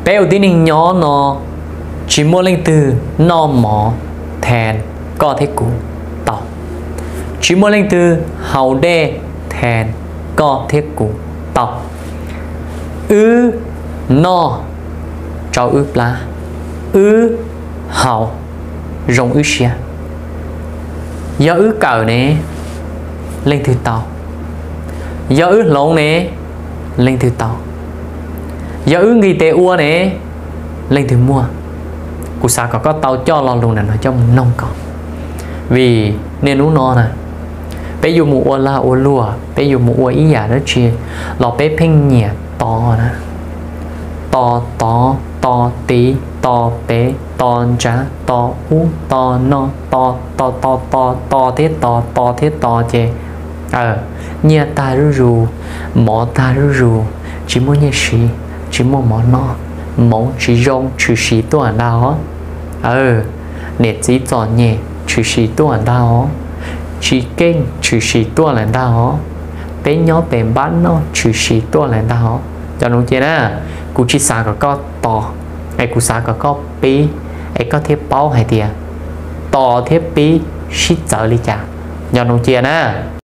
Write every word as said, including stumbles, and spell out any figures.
bé đầu tiên mình nhỏ nó chỉ mua lên từ nó mỏ thèn có thế cũ tàu chỉ mua lên từ hậu đê thèn có thế cũ tàu ư no cho ư lá ư hậu rồng ư xia do ư cờ này lên từ tàu do ư lộn này lên từ tàu do ư nghi tệ ua này lên từ mua cụ xã có có tàu cho lo luôn này nó trong nông còn vì nên nó no nè bây giờ mùa la ua lùa bây giờ mùa ý giả đó chia lò bé phênh nhẹ to nè to to to tí to bé to trá to u to no to to to to to thế to to thế to chê ờ nhẹ ta rú rú mỏ ta rú rú chỉ muốn nhẹ xí chỉ muốn mỏ no mong chỉ rong chỉ xí tuần đào ờ nè chỉ chọn nhẹ chỉ xí tuần đào chỉ kênh chỉ xí tuần là đào bé nhỏ bé bán nó chỉ xí tuần là đào cho nó chơi nè cụ chỉ sáng có có to ai cụ sáng có có bí ai có thiết bao hay tiền to thiết bí shit giờ đi chả cho nó chơi nè